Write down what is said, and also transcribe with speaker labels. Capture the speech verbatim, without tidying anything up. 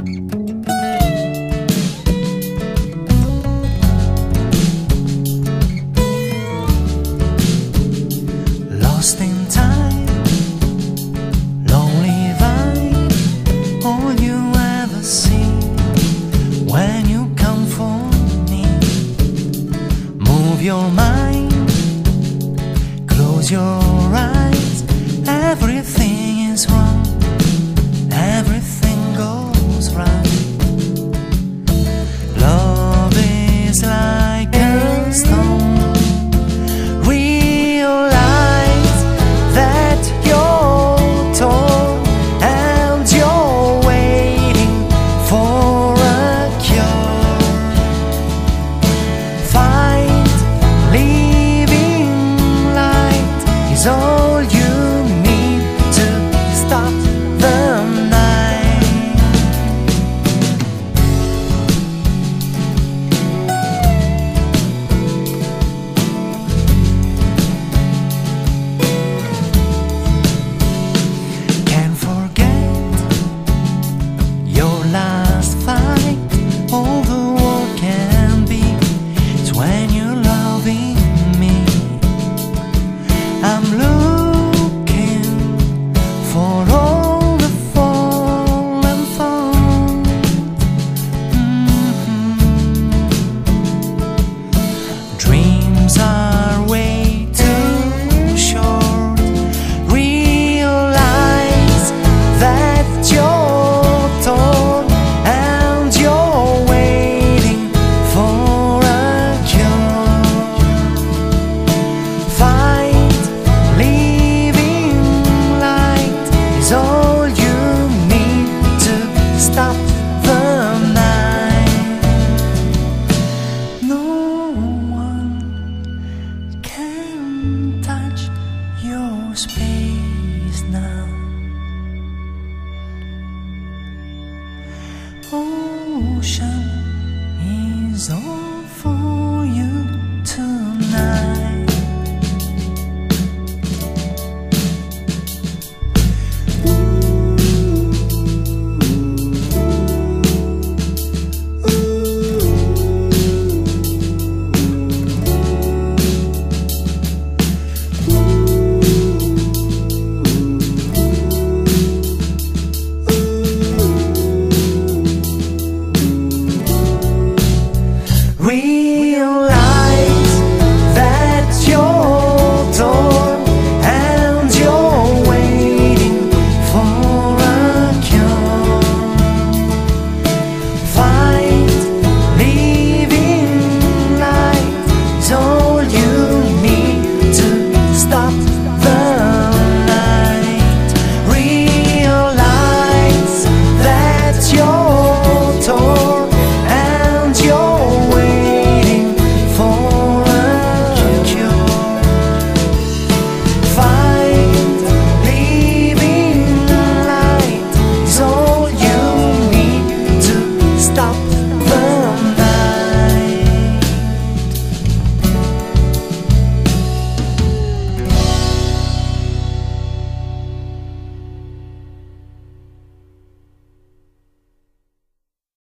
Speaker 1: Lost in time, lonely vine, all you ever see when you come for me. Move your mind, close your eyes, everything is wrong, everything goes right. Love is like a stone. All you need to stop the night. Can't forget your last fight. All the world can be is when you're loving me. I'm looking for all the fallen thoughts. Mm-hmm. Dreams are way too short. Realize that you're torn and you're waiting for a cure. Find all you need to stop the night. No one can touch your space now. Ocean is all